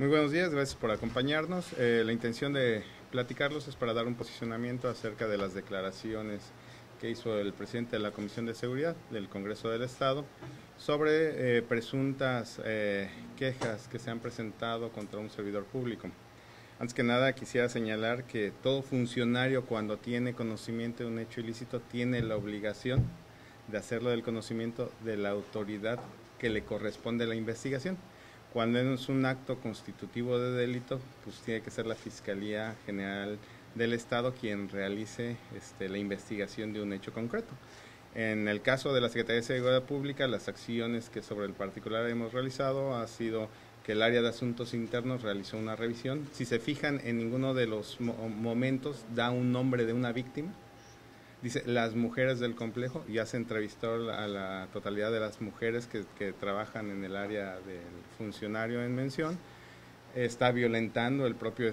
Muy buenos días, gracias por acompañarnos. La intención de platicarlos es para dar un posicionamiento acerca de las declaraciones que hizo el presidente de la Comisión de Seguridad del Congreso del Estado sobre presuntas quejas que se han presentado contra un servidor público. Antes que nada quisiera señalar que todo funcionario, cuando tiene conocimiento de un hecho ilícito, tiene la obligación de hacerlo del conocimiento de la autoridad que le corresponde la investigación. Cuando es un acto constitutivo de delito, pues tiene que ser la Fiscalía General del Estado quien realice la investigación de un hecho concreto. En el caso de la Secretaría de Seguridad Pública, las acciones que sobre el particular hemos realizado ha sido que el área de asuntos internos realizó una revisión. Si se fijan, en ninguno de los momentos da un nombre de una víctima. Dice las mujeres del complejo. Ya se entrevistó a la totalidad de las mujeres que trabajan en el área del funcionario en mención. Está violentando el propio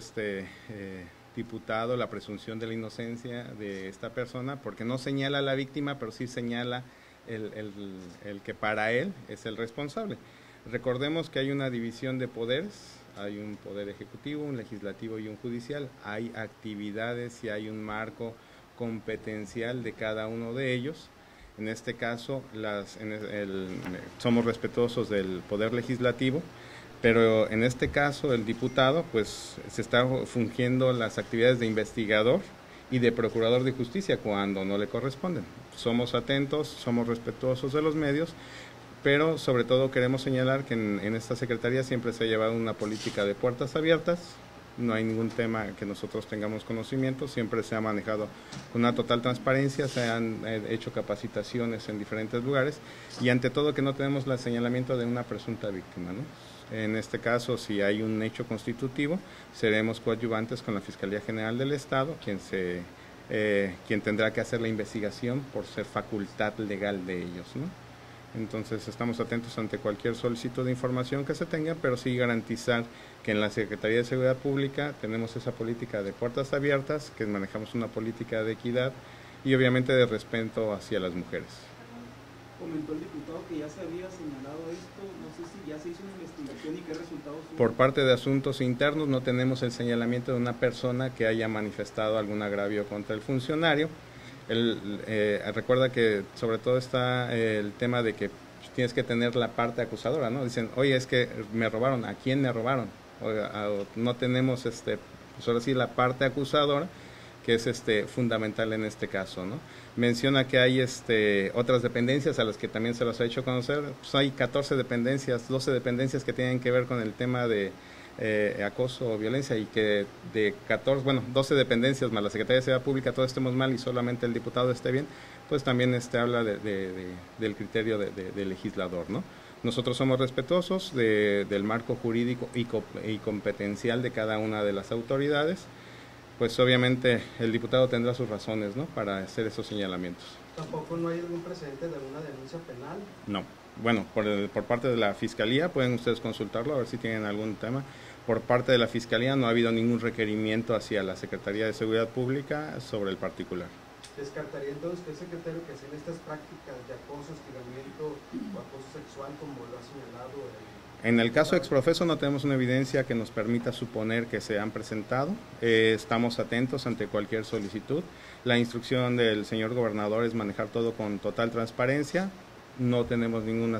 diputado la presunción de la inocencia de esta persona, porque no señala a la víctima, pero sí señala el que para él es el responsable. Recordemos que hay una división de poderes, hay un poder ejecutivo, un legislativo y un judicial. Hay actividades y hay un marco competencial de cada uno de ellos. En este caso, somos respetuosos del poder legislativo, pero en este caso el diputado pues se está fungiendo las actividades de investigador y de procurador de justicia cuando no le corresponden. Somos atentos, somos respetuosos de los medios, pero sobre todo queremos señalar que en esta Secretaría siempre se ha llevado una política de puertas abiertas. No hay ningún tema que nosotros tengamos conocimiento, siempre se ha manejado con una total transparencia, se han hecho capacitaciones en diferentes lugares y ante todo que no tenemos el señalamiento de una presunta víctima, ¿no? En este caso, si hay un hecho constitutivo, seremos coadyuvantes con la Fiscalía General del Estado, quien tendrá que hacer la investigación por ser facultad legal de ellos, ¿no? Entonces estamos atentos ante cualquier solicitud de información que se tenga, pero sí garantizar que en la Secretaría de Seguridad Pública tenemos esa política de puertas abiertas, que manejamos una política de equidad y obviamente de respeto hacia las mujeres. Comentó el diputado que ya se había señalado esto, no sé si ya se hizo una investigación y qué resultados hubo. Por parte de asuntos internos no tenemos el señalamiento de una persona que haya manifestado algún agravio contra el funcionario. Recuerda que sobre todo está el tema de que tienes que tener la parte acusadora, ¿no? Dicen, oye, es que me robaron, ¿a quién me robaron? No tenemos, pues ahora sí, la parte acusadora, que es fundamental en este caso, ¿no? Menciona que hay otras dependencias a las que también se los ha hecho conocer. Pues hay 14 dependencias, 12 dependencias que tienen que ver con el tema de acoso o violencia, y que de 12 dependencias más la Secretaría de Seguridad Pública todos estemos mal y solamente el diputado esté bien, pues también habla del criterio del legislador, ¿no? Nosotros somos respetuosos del marco jurídico y competencial de cada una de las autoridades. Pues obviamente el diputado tendrá sus razones, ¿no?, para hacer esos señalamientos. ¿Tampoco no hay algún precedente de alguna denuncia penal? No. Bueno, por parte de la Fiscalía, pueden ustedes consultarlo, a ver si tienen algún tema. Por parte de la Fiscalía no ha habido ningún requerimiento hacia la Secretaría de Seguridad Pública sobre el particular. ¿Descartaría entonces que el secretario que hacen estas prácticas de acoso, hostigamiento o acoso sexual, como lo ha señalado En el caso exprofeso no tenemos una evidencia que nos permita suponer que se han presentado. Estamos atentos ante cualquier solicitud. La instrucción del señor gobernador es manejar todo con total transparencia. No tenemos ningún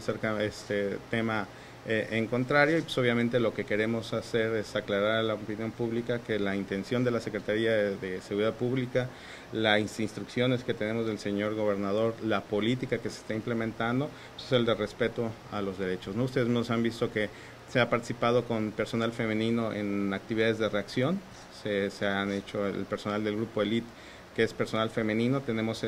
tema en contrario, y pues obviamente lo que queremos hacer es aclarar a la opinión pública que la intención de la Secretaría de Seguridad Pública, las instrucciones que tenemos del señor gobernador, la política que se está implementando, pues es el de respeto a los derechos, ¿no? Ustedes nos han visto que se ha participado con personal femenino en actividades de reacción, se han hecho el personal del grupo Elite, que es personal femenino. Tenemos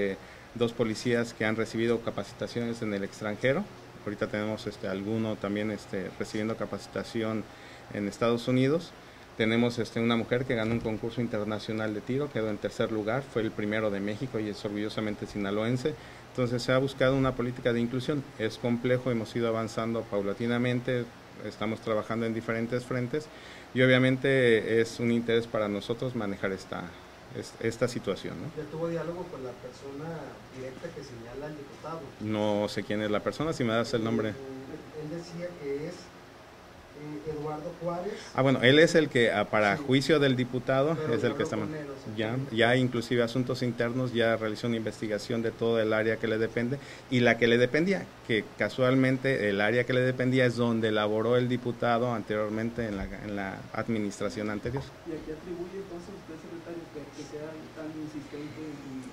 2 policías que han recibido capacitaciones en el extranjero. Ahorita tenemos alguno también recibiendo capacitación en Estados Unidos. Tenemos una mujer que ganó un concurso internacional de tiro, quedó en tercer lugar, fue el primero de México y es orgullosamente sinaloense. Entonces se ha buscado una política de inclusión. Es complejo, hemos ido avanzando paulatinamente, estamos trabajando en diferentes frentes y obviamente es un interés para nosotros manejar esta situación, ¿no? ¿Ya tuvo diálogo con la persona directa que señala el diputado? No sé quién es la persona, si me das el nombre. Él decía que es Eduardo Eduardo Juárez. Bueno, él es el que, para Sí. juicio del diputado, Pero es ya el que está... habló con él, o sea, Ya inclusive asuntos internos, ya realizó una investigación de todo el área que le depende, y la que le dependía, que casualmente el área que le dependía es donde elaboró el diputado anteriormente en la administración anterior. ¿Y a qué atribuye entonces usted, secretario, que sea tan insistente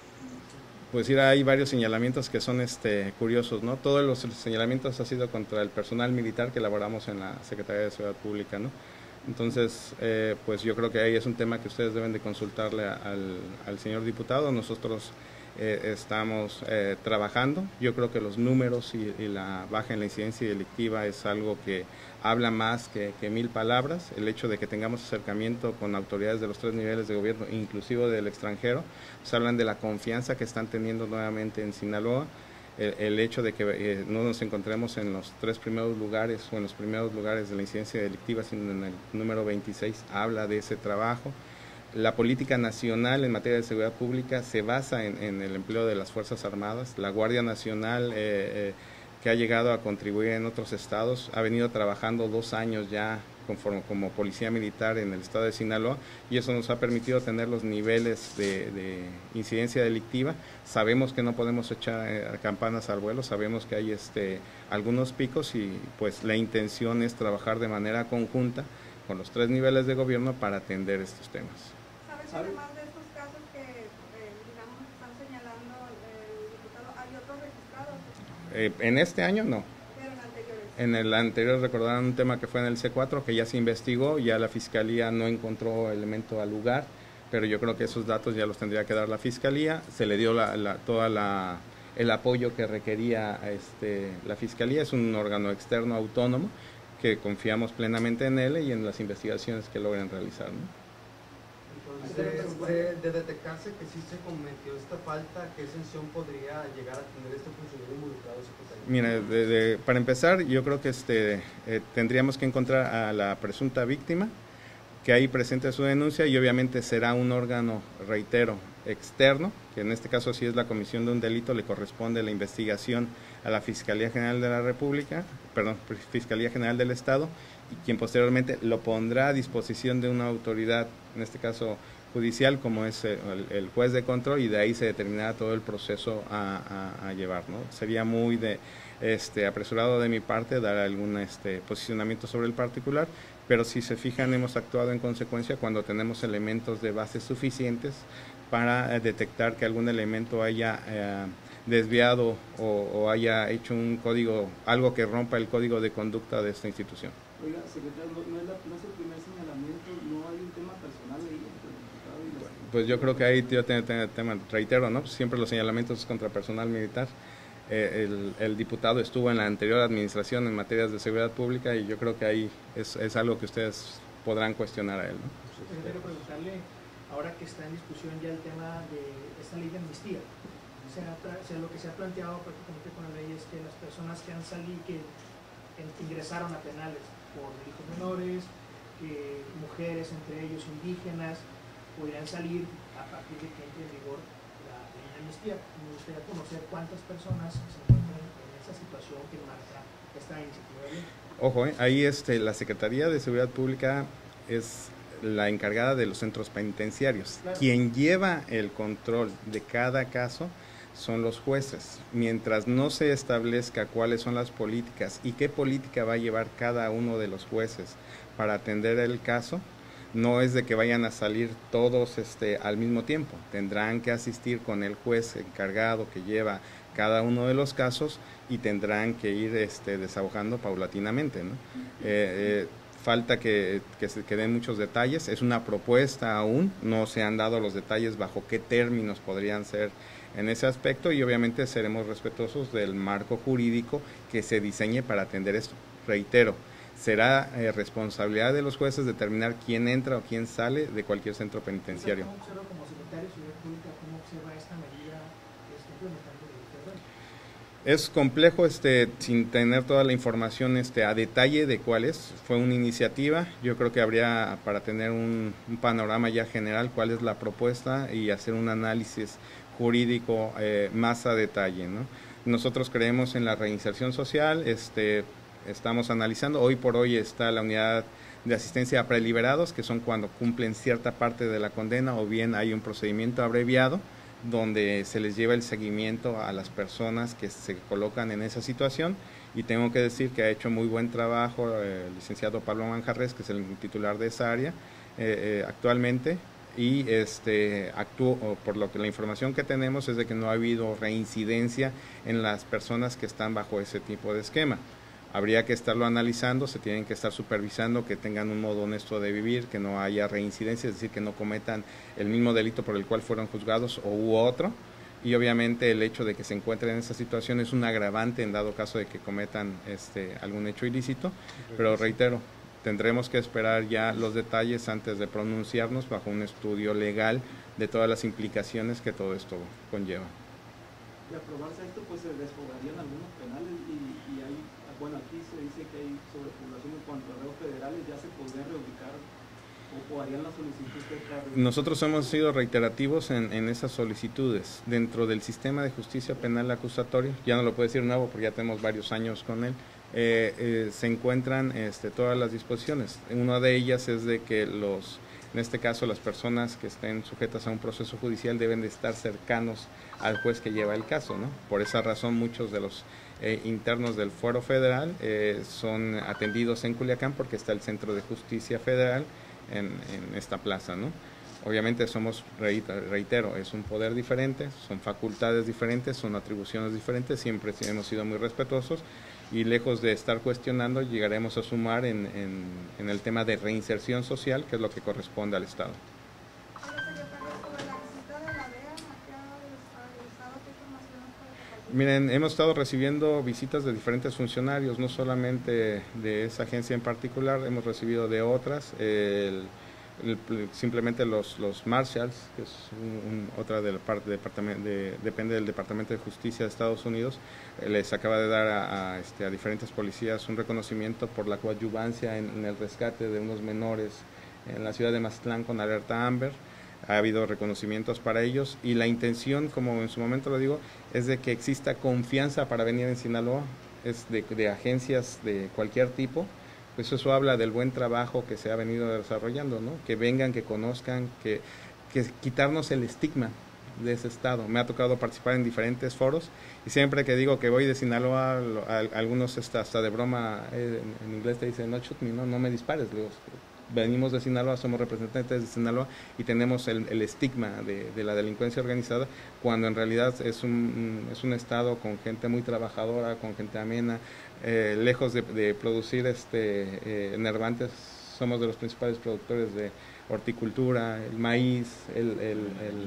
Pues sí, hay varios señalamientos que son curiosos, ¿no? Todos los señalamientos han sido contra el personal militar que elaboramos en la Secretaría de Seguridad Pública, ¿no? Entonces, pues yo creo que ahí es un tema que ustedes deben de consultarle al señor diputado. Nosotros estamos trabajando. Yo creo que los números y la baja en la incidencia delictiva es algo que habla más que 1000 palabras. El hecho de que tengamos acercamiento con autoridades de los 3 niveles de gobierno, inclusive del extranjero, pues hablan de la confianza que están teniendo nuevamente en Sinaloa. El hecho de que no nos encontremos en los 3 primeros lugares o en los primeros lugares de la incidencia delictiva, sino en el número 26, habla de ese trabajo. La política nacional en materia de seguridad pública se basa en el empleo de las Fuerzas Armadas. La Guardia Nacional, que ha llegado a contribuir en otros estados, ha venido trabajando 2 años ya como policía militar en el estado de Sinaloa, y eso nos ha permitido tener los niveles de incidencia delictiva. Sabemos que no podemos echar campanas al vuelo, sabemos que hay algunos picos, y pues la intención es trabajar de manera conjunta con los 3 niveles de gobierno para atender estos temas. ¿Sabes si además de estos casos que, digamos, están señalando el diputado, hay otros registrados? En este año no. Pero en anteriores. En el anterior recordarán un tema que fue en el C4, que ya se investigó, ya la Fiscalía no encontró elemento al lugar, pero yo creo que esos datos ya los tendría que dar la Fiscalía. Se le dio todo el apoyo que requería la Fiscalía. Es un órgano externo autónomo que confiamos plenamente en él y en las investigaciones que logren realizar, ¿no? Entonces, de detectarse que sí se cometió esta falta, ¿qué sanción podría llegar a tener este funcionario involucrado, secretario? Mira, para empezar, yo creo que tendríamos que encontrar a la presunta víctima, que ahí presente su denuncia, y obviamente será un órgano, reitero, externo, que en este caso, si es la comisión de un delito, le corresponde la investigación a la Fiscalía General de la República, Fiscalía General del Estado, y quien posteriormente lo pondrá a disposición de una autoridad, en este caso judicial, como es el juez de control, y de ahí se determinará todo el proceso a llevar, ¿no? Sería muy apresurado de mi parte dar algún posicionamiento sobre el particular, pero si se fijan, hemos actuado en consecuencia cuando tenemos elementos de base suficientes para detectar que algún elemento haya desviado o haya hecho un código, algo que rompa el código de conducta de esta institución. Oiga, secretario, no es el primer señalamiento, no hay un tema personal ahí entre el diputado y la... Pues yo creo que ahí yo tema, reitero, ¿no? Siempre los señalamientos contra personal militar. El diputado estuvo en la anterior administración en materias de seguridad pública, y yo creo que ahí es algo que ustedes podrán cuestionar a él, ¿no? Quiero preguntarle, ahora que está en discusión ya el tema de esta ley de amnistía, lo que se ha planteado prácticamente con la ley es que las personas que han salido, que ingresaron a penales por delitos menores, que mujeres, entre ellos indígenas, podrían salir a partir de que entre en vigor la ley de amnistía. Me gustaría conocer cuántas personas se encuentran en esa situación que marca esta iniciativa de ley. Ojo, ahí la Secretaría de Seguridad Pública es la encargada de los centros penitenciarios. Claro. Quien lleva el control de cada caso son los jueces. Mientras no se establezca cuáles son las políticas y qué política va a llevar cada uno de los jueces para atender el caso, no es de que vayan a salir todos al mismo tiempo. Tendrán que asistir con el juez encargado que lleva cada uno de los casos, y tendrán que ir desahogando paulatinamente, ¿no? Falta que den muchos detalles. Es una propuesta aún, no se han dado los detalles bajo qué términos podrían ser en ese aspecto, y obviamente seremos respetuosos del marco jurídico que se diseñe para atender esto. Reitero, será responsabilidad de los jueces determinar quién entra o quién sale de cualquier centro penitenciario. ¿Cómo observa como secretario de Seguridad Pública, cómo observa esta medida implementando el ley? Es complejo sin tener toda la información a detalle de cuál es. Fue una iniciativa, yo creo que habría, para tener un panorama ya general, cuál es la propuesta y hacer un análisis jurídico más a detalle, ¿no? Nosotros creemos en la reinserción social, estamos analizando, hoy por hoy está la unidad de asistencia a preliberados, que son cuando cumplen cierta parte de la condena, o bien hay un procedimiento abreviado donde se les lleva el seguimiento a las personas que se colocan en esa situación. Y tengo que decir que ha hecho muy buen trabajo el licenciado Pablo Manjarres, que es el titular de esa área actualmente, y por lo que la información que tenemos es de que no ha habido reincidencia en las personas que están bajo ese tipo de esquema. Habría que estarlo analizando, se tienen que estar supervisando que tengan un modo honesto de vivir, que no haya reincidencia, es decir, que no cometan el mismo delito por el cual fueron juzgados u otro, y obviamente el hecho de que se encuentren en esa situación es un agravante en dado caso de que cometan algún hecho ilícito, pero reitero, tendremos que esperar ya los detalles antes de pronunciarnos bajo un estudio legal de todas las implicaciones que todo esto conlleva. De aprobarse esto, pues se desfogarían algunos penales y hay, bueno, aquí se dice que hay sobrepoblación en cuanto a reos federales, ya se podrían reubicar o harían la solicitud para reubicar. Nosotros hemos sido reiterativos en esas solicitudes. Dentro del sistema de justicia penal acusatorio, ya no lo puedo decir nuevo porque ya tenemos varios años con él, se encuentran todas las disposiciones. Una de ellas es de que en este caso las personas que estén sujetas a un proceso judicial deben de estar cercanos al juez que lleva el caso, ¿no? Por esa razón muchos de los internos del Fuero Federal son atendidos en Culiacán porque está el Centro de Justicia Federal en esta plaza, ¿no? Obviamente reitero, es un poder diferente, son facultades diferentes, son atribuciones diferentes, siempre hemos sido muy respetuosos y lejos de estar cuestionando llegaremos a sumar en el tema de reinserción social, que es lo que corresponde al Estado. Miren, hemos estado recibiendo visitas de diferentes funcionarios, no solamente de esa agencia en particular, hemos recibido de otras, simplemente los marshals, que es otra de la parte depende del Departamento de Justicia de Estados Unidos, les acaba de dar a diferentes policías un reconocimiento por la coadyuvancia en el rescate de unos menores en la ciudad de Mazatlán con alerta Amber. Ha habido reconocimientos para ellos y la intención, como en su momento lo digo, es de que exista confianza para venir en Sinaloa, es de agencias de cualquier tipo. Pues eso habla del buen trabajo que se ha venido desarrollando, ¿no? Que vengan, que conozcan, que quitarnos el estigma de ese estado. Me ha tocado participar en diferentes foros y siempre que digo que voy de Sinaloa, algunos hasta de broma en inglés te dicen no shoot me, no me dispares. Digo, venimos de Sinaloa, somos representantes de Sinaloa y tenemos el estigma de la delincuencia organizada, cuando en realidad es un estado con gente muy trabajadora, con gente amena, lejos de producir enervantes. Somos de los principales productores de horticultura, el maíz, el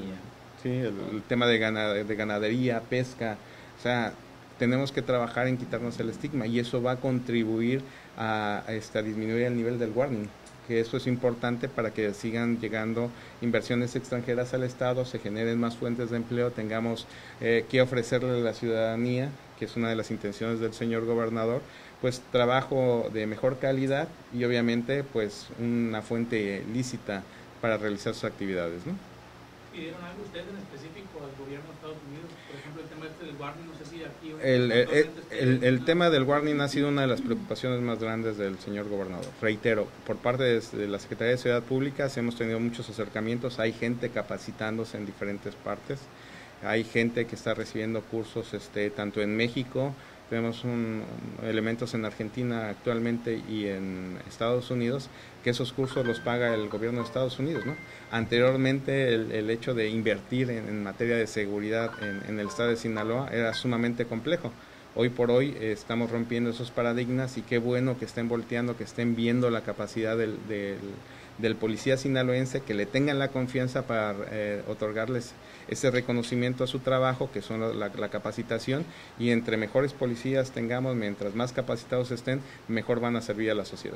tema de ganadería, pesca. O sea, tenemos que trabajar en quitarnos el estigma y eso va a contribuir a disminuir el nivel del warning, que eso es importante para que sigan llegando inversiones extranjeras al Estado, se generen más fuentes de empleo, tengamos que ofrecerle a la ciudadanía, que es una de las intenciones del señor gobernador, pues trabajo de mejor calidad y obviamente pues una fuente lícita para realizar sus actividades, ¿no? ¿Pidieron algo ustedes en específico al gobierno de Estados Unidos? Por ejemplo, el tema del warning, no sé si aquí... El tema del warning ha sido una de las preocupaciones más grandes del señor gobernador. Reitero, por parte de la Secretaría de Seguridad Pública hemos tenido muchos acercamientos, hay gente capacitándose en diferentes partes, hay gente que está recibiendo cursos tanto en México, tenemos elementos en Argentina actualmente y en Estados Unidos, que esos cursos los paga el gobierno de Estados Unidos, ¿no? Anteriormente el hecho de invertir en materia de seguridad en el estado de Sinaloa era sumamente complejo. Hoy por hoy estamos rompiendo esos paradigmas y qué bueno que estén volteando, que estén viendo la capacidad del policía sinaloense, que le tengan la confianza para otorgarles ese reconocimiento a su trabajo, que son la capacitación, y entre mejores policías tengamos, mientras más capacitados estén, mejor van a servir a la sociedad.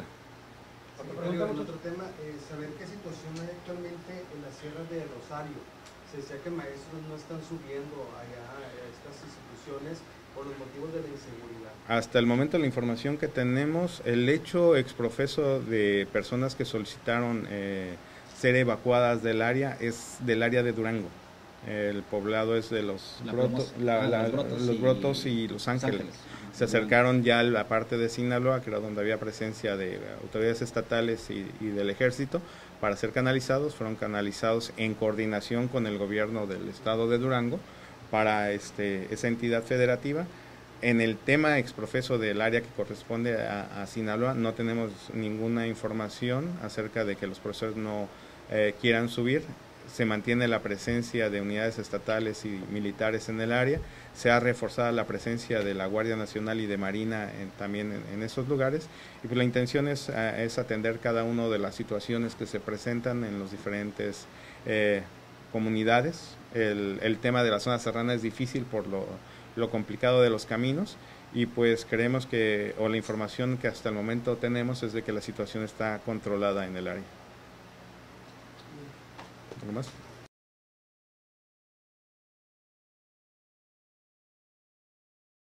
Otro tema, saber qué situación hay actualmente en la Sierra de Rosario. Se decía que maestros no están subiendo allá a estas instituciones por los motivos de la inseguridad. Hasta el momento la información que tenemos, el hecho exprofeso de personas que solicitaron ser evacuadas del área es del área de Durango. el poblado es de los Brotos, Brotos y Los Ángeles. Se acercaron ya a la parte de Sinaloa, que era donde había presencia de autoridades estatales y del ejército, para ser canalizados. Fueron canalizados en coordinación con el gobierno del estado de Durango para esa entidad federativa. En el tema exprofeso del área que corresponde a Sinaloa, no tenemos ninguna información acerca de que los profesores no quieran subir. Se mantiene la presencia de unidades estatales y militares en el área, se ha reforzado la presencia de la Guardia Nacional y de Marina también en esos lugares, y pues la intención es atender cada una de las situaciones que se presentan en los diferentes comunidades. El tema de la zona serrana es difícil por lo complicado de los caminos, y pues creemos o la información que hasta el momento tenemos es de que la situación está controlada en el área. ¿Algo más?